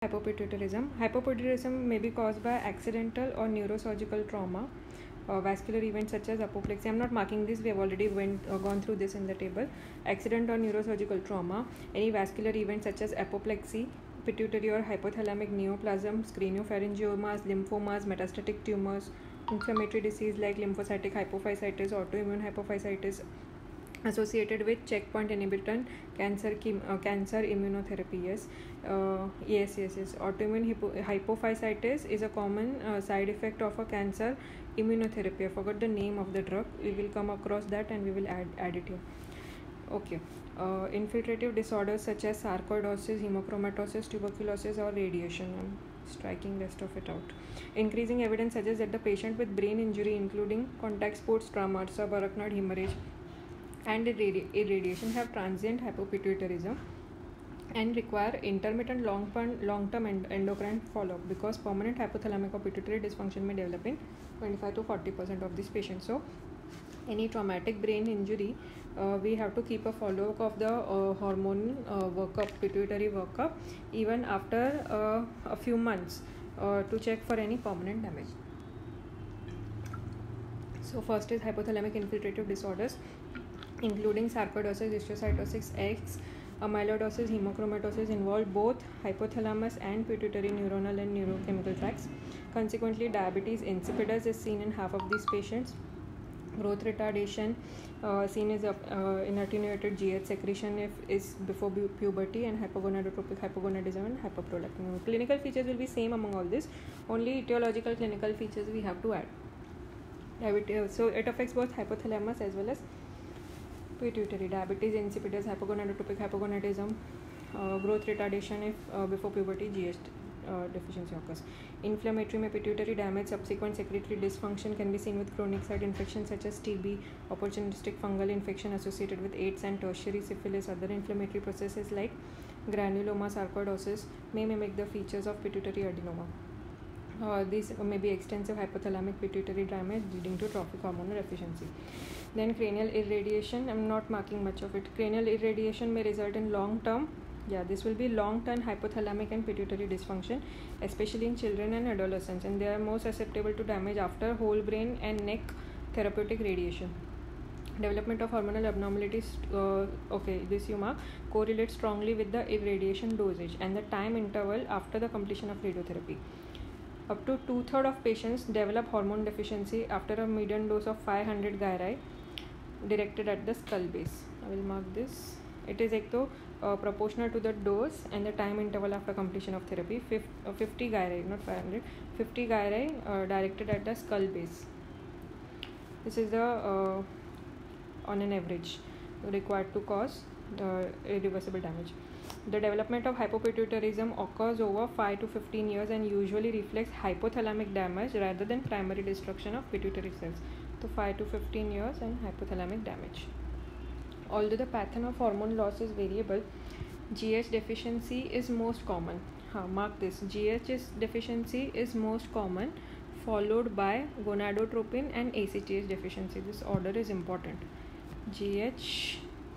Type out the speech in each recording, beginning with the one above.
Hypopituitarism. Hypopituitarism may be caused by accidental or neurosurgical trauma, vascular events such as apoplexy. I'm not marking this, we have already gone through this in the table. Accident or neurosurgical trauma, any vascular events such as apoplexy, pituitary or hypothalamic neoplasms, craniopharyngiomas, lymphomas, metastatic tumors, inflammatory disease like lymphocytic hypophysitis, autoimmune hypophysitis associated with checkpoint inhibitor cancer immunotherapy. Yes. Autoimmune hypophysitis is a common side effect of a cancer immunotherapy. I forgot the name of the drug. We will come across that and we will add it here. Okay. Infiltrative disorders such as sarcoidosis, hemochromatosis, tuberculosis or radiation. I'm striking rest of it out. Increasing evidence suggests that the patient with brain injury including contact sports trauma, subarachnoid hemorrhage and irradiation have transient hypopituitarism and require intermittent long-term endocrine follow-up, because permanent hypothalamic or pituitary dysfunction may develop in 25 to 40% of these patients. So any traumatic brain injury, we have to keep a follow-up of the hormone workup, pituitary workup, even after a few months to check for any permanent damage. So first is hypothalamic infiltrative disorders including sarcoidosis, histiocytosis X, amyloidosis, hemochromatosis involve both hypothalamus and pituitary neuronal and neurochemical tracts. Consequently, diabetes insipidus is seen in half of these patients. Growth retardation seen is in attenuated GH secretion is before puberty, and hypogonadotropic hypogonadism and hyperprolactinemia. Clinical features will be same among all this. Only etiological clinical features we have to add. So it affects both hypothalamus as well as pituitary. Diabetes insipidus, hypogonadotropic hypogonadism, growth retardation if before puberty GH deficiency occurs. Inflammatory में pituitary damage, subsequent secretory dysfunction can be seen with chronic site infections such as TB, opportunistic fungal infection associated with AIDS and tertiary syphilis. Other inflammatory processes like granuloma, sarcoidosis may mimic the features of pituitary adenoma. These may be extensive hypothalamic pituitary damage leading to trophic hormonal deficiency. Then cranial irradiation, I'm not marking much of it. Cranial irradiation may result in long-term hypothalamic and pituitary dysfunction, especially in children and adolescents, and they are more susceptible to damage after whole brain and neck therapeutic radiation. Development of hormonal abnormalities, this correlates strongly with the irradiation dosage and the time interval after the completion of radiotherapy. Up to 2/3 of patients develop hormone deficiency after a median dose of 500 gyri directed at the skull base. I will mark this. It is proportional to the dose and the time interval after completion of therapy. 50 gyri, not 500. 50 gyri directed at the skull base. This is the on an average required to cause the irreversible damage. The development of hypopituitarism occurs over 5 to 15 years and usually reflects hypothalamic damage rather than primary destruction of pituitary cells. So 5 to 15 years and hypothalamic damage. Although the pattern of hormone loss is variable, GH deficiency is most common. Mark this. GH deficiency is most common, followed by gonadotropin and ACTH deficiency. This order is important. GH,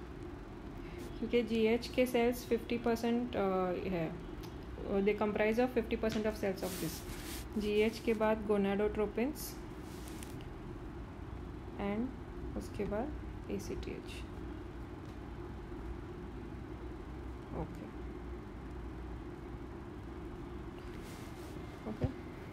क्योंकि GH के cells 50% है, they comprise of 50% of cells of this. GH के बाद gonadotropins and उसके बाद ACTH. Okay.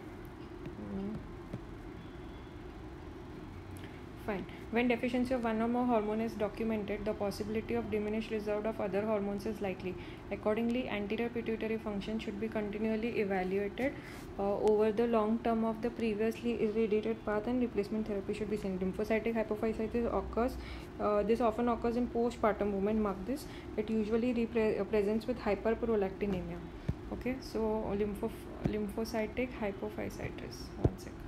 Fine. When deficiency of one or more hormone is documented, the possibility of diminished reserve of other hormones is likely. Accordingly, anterior pituitary function should be continually evaluated over the long term of the previously irradiated path, and replacement therapy should be seen. Lymphocytic hypophysitis occurs. This often occurs in postpartum women. Mark this. It usually presents with hyperprolactinemia. Okay, so lymphocytic hypophysitis. One second.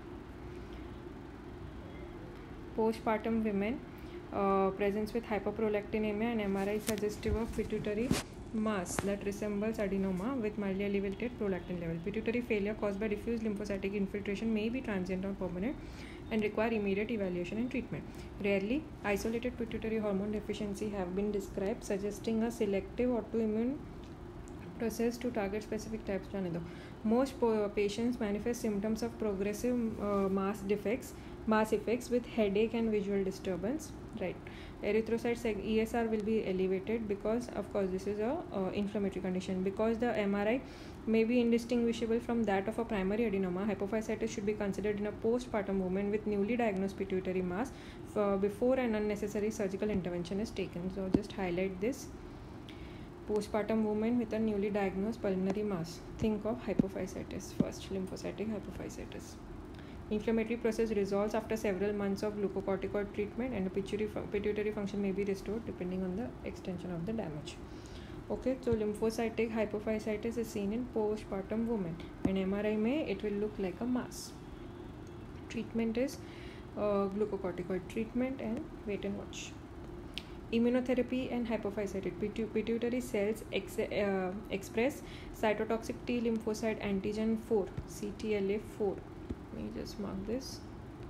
Postpartum women presents with hyperprolactinemia and MRI suggestive of pituitary mass that resembles adenoma with mildly elevated prolactin level. Pituitary failure caused by diffuse lymphocytic infiltration may be transient or permanent and require immediate evaluation and treatment. Rarely, isolated pituitary hormone deficiency have been described, suggesting a selective autoimmune process to target specific types. जाने दो. Most patients manifest symptoms of progressive mass effects with headache and visual disturbance. Right. Erythrocytes ESR will be elevated because, of course, this is a inflammatory condition. Because the MRI may be indistinguishable from that of a primary adenoma, hypophysitis should be considered in a postpartum woman with newly diagnosed pituitary mass before an unnecessary surgical intervention is taken. So just highlight this. Postpartum woman with a newly diagnosed pulmonary mass. Think of hypophysitis first, lymphocytic hypophysitis. Inflammatory process resolves after several months of glucocorticoid treatment, and pituitary function may be restored depending on the extension of the damage. Okay, so lymphocytic hypophysitis is seen in postpartum women, and MRI it will look like a mass. Treatment is glucocorticoid treatment, and wait and watch. Immunotherapy and hypophysitis. Pituitary cells express cytotoxic T lymphocyte antigen 4, CTLA4. Let me just mark this.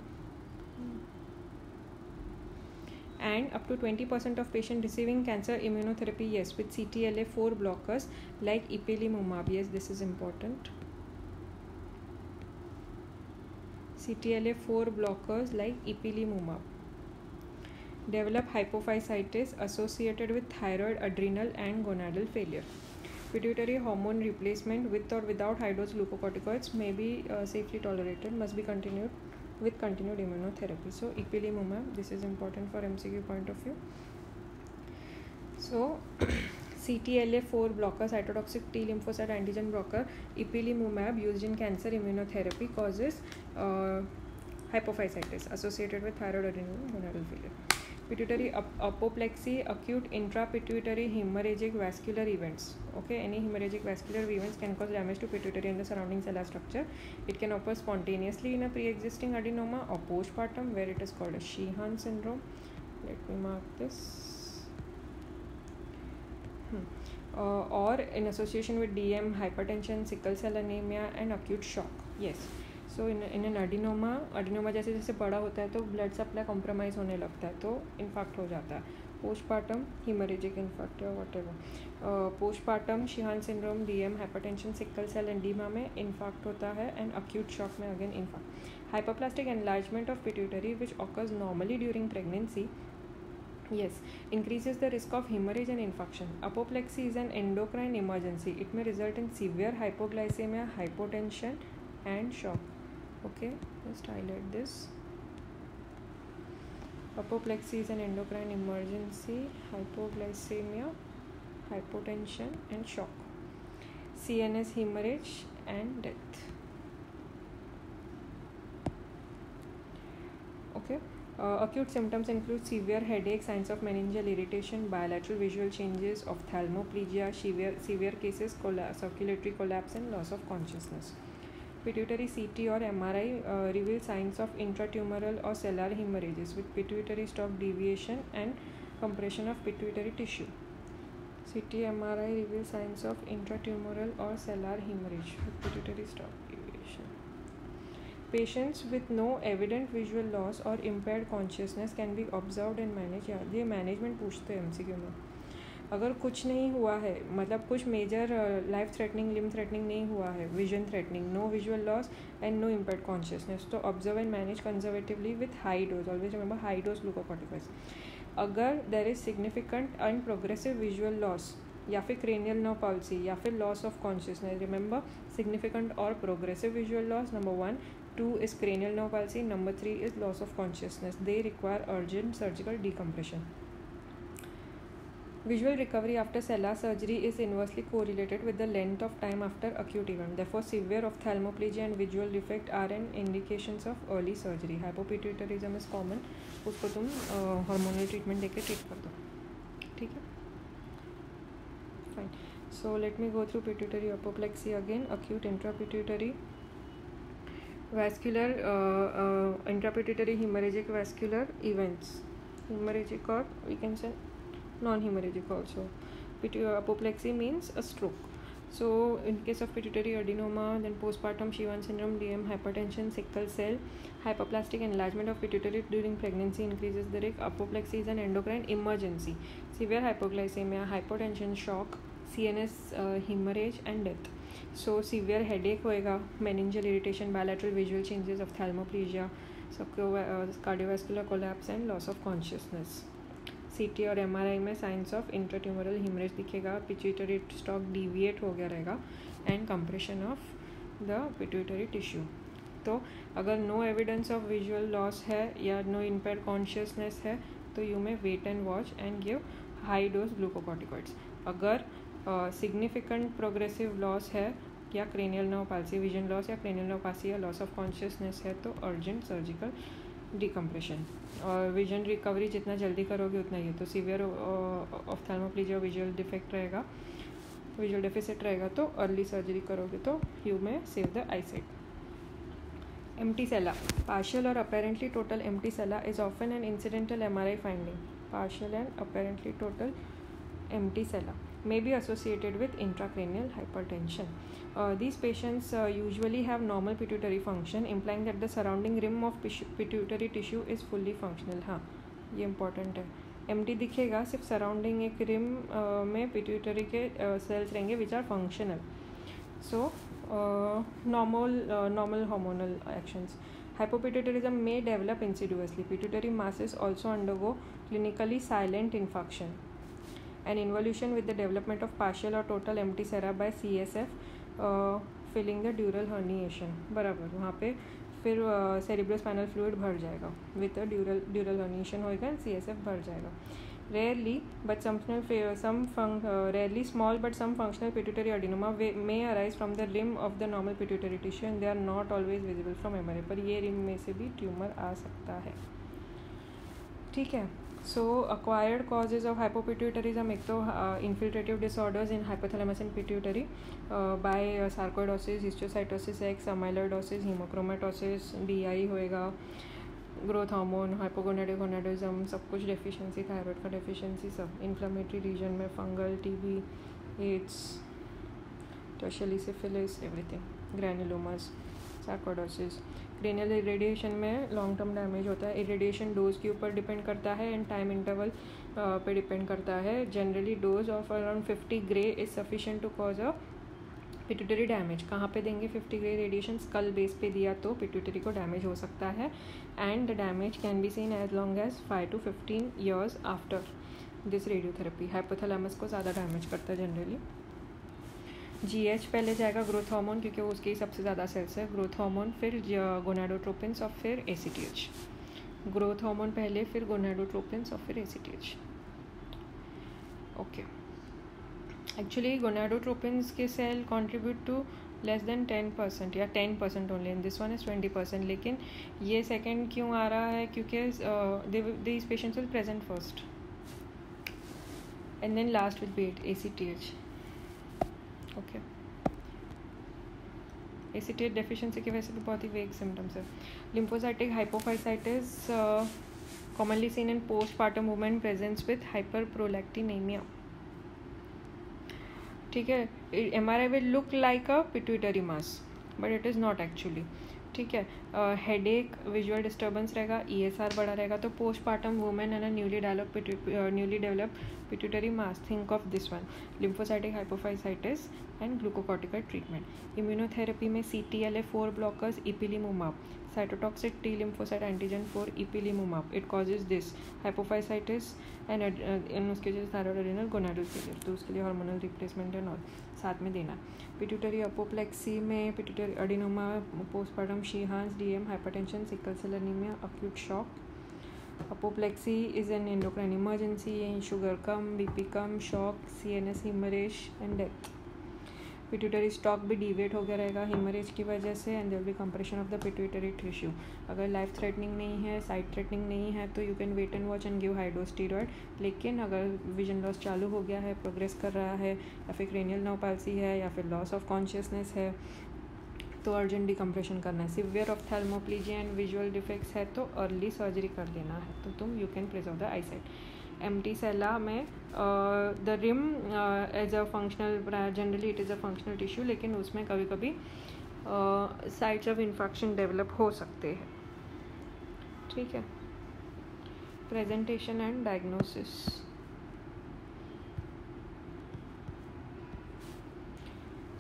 And up to 20% of patients receiving cancer immunotherapy, yes, with CTLA4 blockers like ipilimumab. Yes, this is important. CTLA4 blockers like ipilimumab. Develop hypophysitis associated with thyroid, adrenal and gonadal failure. Pituitary hormone replacement with or without high-dose glucocorticoids may be safely tolerated, must be continued with continued immunotherapy. So ipilimumab, this is important for MCQ point of view. So CTLA4 blocker, cytotoxic T lymphocyte antigen blocker, ipilimumab used in cancer immunotherapy causes hypophysitis associated with thyroid, adrenal and gonadal failure. Pituitary apoplexy, acute intrapituitary hemorrhagic vascular events. Okay, any hemorrhagic vascular events can cause damage to pituitary and the surrounding cellular structure. It can occur spontaneously in a pre-existing adenoma or postpartum, where it is called a Sheehan syndrome. Let me mark this. Or in association with DM, hypertension, sickle cell anemia and acute shock. Yes. So in an adenoma जैसे जैसे बड़ा होता है तो blood supply compromise होने लगता है, तो इन्फाक्ट हो जाता है. पोस्टपार्टम हीमोरेजिक इन्फाक्ट या whatever. Postpartum Sheehan syndrome, DM, hypertension, sickle cell एंडीमा में इन्फाक्ट होता है, एंड अक्यूट शॉक में again infarct. Hypoplastic enlargement of pituitary which occurs normally during pregnancy, yes, increases the risk of hemorrhage and infarction. Apoplexy is an endocrine emergency. It may result in severe hypoglycemia, hypotension and shock. Okay, just highlight this. Apoplexy is an endocrine emergency, hypoglycemia, hypotension and shock, CNS hemorrhage and death. Okay. Acute symptoms include severe headache, signs of meningeal irritation, bilateral visual changes, ophthalmoplegia, severe cases, circulatory collapse and loss of consciousness. Pituitary CT or MRI reveal signs of intratumoral or cellular hemorrhages with pituitary stalk deviation and compression of pituitary tissue. CT MRI reveal signs of intratumoral or cellular hemorrhage with pituitary stalk deviation. Patients with no evident visual loss or impaired consciousness can be observed and managed. यार ये management पूछते हैं MCQ में. अगर कुछ नहीं हुआ है, मतलब कुछ major life threatening, limb threatening नहीं हुआ है, vision threatening, no visual loss and no impaired consciousness, तो observe and manage conservatively with high dose. Always remember high dose glucocorticoids. अगर there is significant and progressive visual loss या फिर cranial nerve palsy या फिर loss of consciousness, remember significant और progressive visual loss, number 1. 2 is cranial nerve palsy. Number 3 is loss of consciousness. They require urgent surgical decompression. Visual recovery after cellular surgery is inversely correlated with the length of time after acute event. Therefore, severe ophthalmoplegia and visual defect are an indications of early surgery. Hypopituitarism is common. उसको तुम hormonal treatment देके treat कर दो. ठीक है? Fine. So let me go through pituitary apoplexy again. Acute intrapituitary vascular intrapituitary hemorrhagic vascular events. Hemorrhagic, or we can say non-hemorrhagic also. Apoplexy means a stroke. So in case of pituitary adenoma, then postpartum Sheehan syndrome, DM, hypertension, sickle cell, hypoplastic enlargement of pituitary during pregnancy increases the risk. Apoplexy is an endocrine emergency. Severe hypoglycemia, hypotension, shock, CNS hemorrhage and death. So severe headache होएगा, meningeal irritation, bilateral visual changes, ophthalmoplegia, cardiovascular collapse and loss of consciousness. CT और MRI में signs of intratumoral haemorrhage दिखेगा, pituitary stalk deviate हो गया रहेगा and compression of the pituitary tissue. तो अगर no evidence of visual loss है या नो इम्पेयर्ड कॉन्शियसनेस है तो you may wait and watch and give high dose glucocorticoids. अगर सिग्निफिकेंट प्रोग्रेसिव लॉस है या cranial nerve palsy, vision loss या क्रेनियल नर्व पाल्सी या लॉस ऑफ कॉन्शियसनेस है तो अर्जेंट सर्जिकल डिकम्प्रेशन. और विजन रिकवरी जितना जल्दी करोगे उतना ही है. तो सीवियर ऑफ्थैल्मोप्लेजिया विजुअल डिफेक्ट रहेगा, विजुअल डेफिसिट रहेगा तो अर्ली सर्जरी करोगे तो you may save the eyesight. Empty sella, partial और apparently total empty sella is often an incidental MRI finding. Partial and apparently total empty sella may be associated with intracranial hypertension. These patients usually have normal pituitary function, implying that the surrounding rim of pituitary tissue is fully functional. हाँ, ये important है. MT दिखेगा, सिर्फ surrounding एक rim में pituitary के cells रहेंगे which are functional. So normal hormonal actions. Hypopituitarism may develop insidiously. Pituitary masses also undergo clinically silent infarction. An involution with the development of partial or total empty sera by CSF filling the dural herniation. बराबर, वहाँ पे फिर cerebrospinal fluid भर जाएगा with a dural herniation होएगा and CSF भर जाएगा. Rarely small but some functional pituitary adenoma may arise from the rim of the normal pituitary tissue and they are not always visible from MRI. पर ये rim में से भी tumour आ सकता है. ठीक है. So acquired causes of hypopituitarism, एक तो infiltrative disorders in hypothalamus and pituitary by sarcoidosis, histiocytosis X, amyloidosis, hemochromatosis, DI होएगा, growth hormone, hypogonadism, सब कुछ deficiency, thyroid का deficiency, सब inflammatory region में fungal, TB, AIDS, tertiary syphilis, everything, granulomas, sarcoidosis. Cranial irradiation में long term damage होता है. Irradiation dose के ऊपर डिपेंड करता है एंड टाइम इंटरवल पे डिपेंड करता है. Generally dose of around 50 gray is sufficient to cause a pituitary damage. कहाँ पे देंगे 50 ग्रे रेडिएशन? स्कल बेस पे दिया तो पिट्यूटरी को डैमेज हो सकता है and the damage can be seen as long as 5 to 15 years after this radiotherapy. Hypothalamus को ज़्यादा डैमेज करता है जनरली. GH पहले जाएगा ग्रोथ हार्मोन क्योंकि उसकी सबसे ज़्यादा सेल्स है. ग्रोथ हार्मोन, फिर गोनाडोट्रोपिन्स और फिर ACTH. ग्रोथ हार्मोन पहले, फिर गोनाडोट्रोपिन्स और फिर ACTH. ओके. एक्चुअली गोनाडोट्रोपिन्स के cell contribute to less than 10% या 10% only and this one is 20%. लेकिन ये सेकेंड क्यों आ रहा है? क्योंकि these patients will present first and then last will be ACTH. Okay. ACTH deficiency की वजह से भी बहुत ही वेग सिम्टम्स है. Lymphocytic hypophysitis commonly seen in postpartum women presents with hyperprolactinaemia. ठीक है. MRI will look like a pituitary mass but it is not actually. ठीक है. हेडेक, विजुअल डिस्टर्बेंस रहेगा, ESR बढ़ा रहेगा. तो postpartum women and newly developed pituitary mass, think of this one. Lymphocytic hypophysitis and glucocorticoid treatment. Immunotherapy में CTLA4 blockers, ipilimumab. Cytotoxic T lymphocyte antigen 4 ipilimumab. It causes this hypophysitis and उसके जो thyroid adrenal gonadal failure, तो उसके लिए hormonal replacement and all साथ में देना. Pituitary apoplexy में pituitary adenoma, postpartum Sheehan's, DM, hypertension, sickle cell anaemia, acute shock. Apoplexy is an endocrine emergency. Sugar कम, BP कम, shock, CNS haemorrhage and death. Pituitary stalk भी deviate हो गया रहेगा हिमरेज की वजह से and there will be compression of the pituitary tissue. अगर लाइफ थ्रेटनिंग नहीं है, साइड थ्रेटनिंग नहीं है तो you can wait and watch and give high dose steroid. लेकिन अगर विजन लॉस चालू हो गया है, प्रोग्रेस कर रहा है, या फिर क्रेनियल नर्व पाल्सी है, या फिर लॉस ऑफ कॉन्शियसनेस है, तो अर्जेंट डिकम्प्रेशन करना है. Severe ophthalmoplegia and visual defects है तो अर्ली सर्जरी कर लेना है. तो तुम you can preserve the eyesight. Empty sella में the rim as a functional, generally it is a functional tissue, लेकिन उसमें कभी कभी साइट्स ऑफ इन्फेक्शन डेवलप हो सकते हैं. ठीक है. Presentation and diagnosis.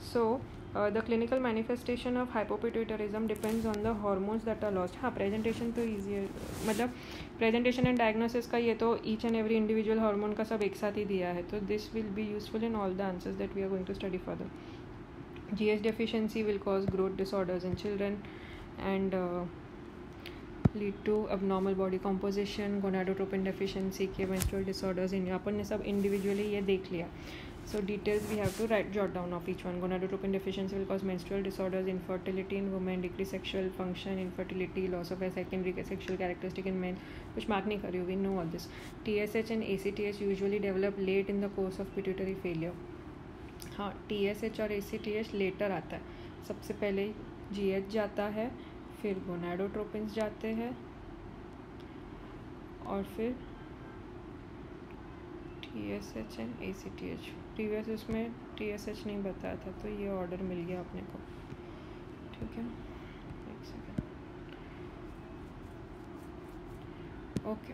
So the clinical manifestation of hypopituitarism depends on the hormones that are lost. हाँ, presentation तो easy है, मतलब presentation and diagnosis का ये तो each and every individual hormone का सब एक साथ ही दिया है, तो this will be useful in all the answers that we are going to study further. GH deficiency will cause growth disorders in children and lead to abnormal body composition, gonadotropin deficiency के menstrual disorders in अपन ने सब individually ये देख लिया. So details we have to jot down of each one. Gonadotropin deficiency will cause menstrual disorders, infertility in women, decreased sexual function, infertility, loss of a secondary sexual characteristic in men. कुछ mark नहीं करी, we know all this. TSH and ACTH usually develop late in the course of pituitary failure. हाँ, TSH और ACTH later आता है. सबसे पहले GH जाता है, फिर गोनाडोट्रोपिन्स जाते हैं और फिर TSH एंड ACTH. प्रीवियस उसमें TSH नहीं बताया था, तो ये ऑर्डर मिल गया अपने को. ठीक है, एक second. Okay.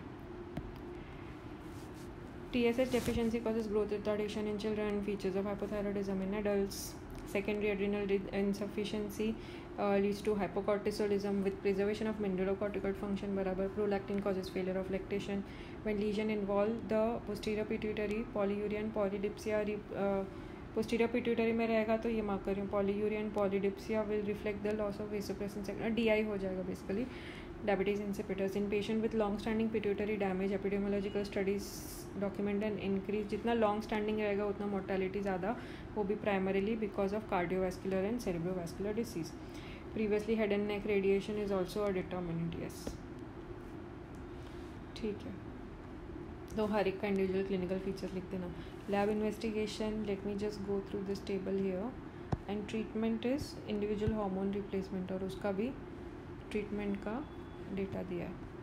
TSH deficiency causes growth retardation in children, features of hypothyroidism in adults. Secondary adrenal insufficiency leads to hypocortisolism with preservation of mineralocorticoid function बराबर. Prolactin causes failure of lactation. When lesion involve the posterior pituitary, polyuria and polydipsia. Posterior pituitary में रहेगा तो ये mark कर रही हूँ. Polyuria and polydipsia will reflect the loss of vasopressin sector. DI हो जाएगा basically. Diabetes insipidus. In patient with long-standing pituitary damage, epidemiological studies document an increase. जितना long-standing रहेगा उतना mortality ज़्यादा, वो भी primarily because of cardiovascular and cerebrovascular disease. Previously head and neck radiation is also a determinant. Yes. ठीक है, तो हर एक का इंडिविजुअल क्लिनिकल फीचर लिख देना. Lab investigation, let me just go through this table here. And treatment is individual hormone replacement, और उसका भी ट्रीटमेंट का डेटा दिया है.